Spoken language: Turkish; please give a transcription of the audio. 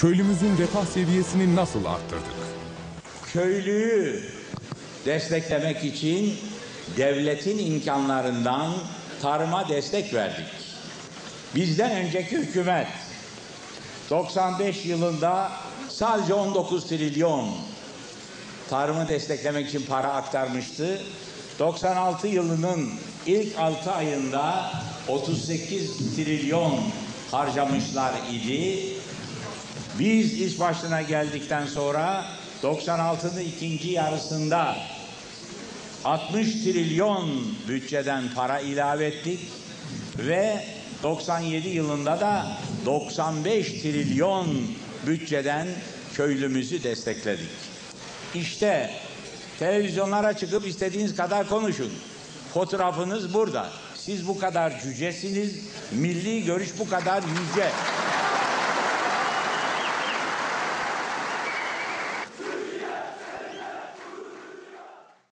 köylümüzün refah seviyesini nasıl arttırdık? Köylüyü desteklemek için devletin imkanlarından tarıma destek verdik. Bizden önceki hükümet 95 yılında sadece 19 trilyon tarımı desteklemek için para aktarmıştı. 96 yılının ilk 6 ayında 38 trilyon harcamışlar idi. Biz iş başına geldikten sonra 96'nın ikinci yarısında 60 trilyon bütçeden para ilave ettik ve 97 yılında da 95 trilyon bütçeden köylümüzü destekledik. İşte televizyonlara çıkıp istediğiniz kadar konuşun. Fotoğrafınız burada. Siz bu kadar cücesiniz, milli görüş bu kadar yüce.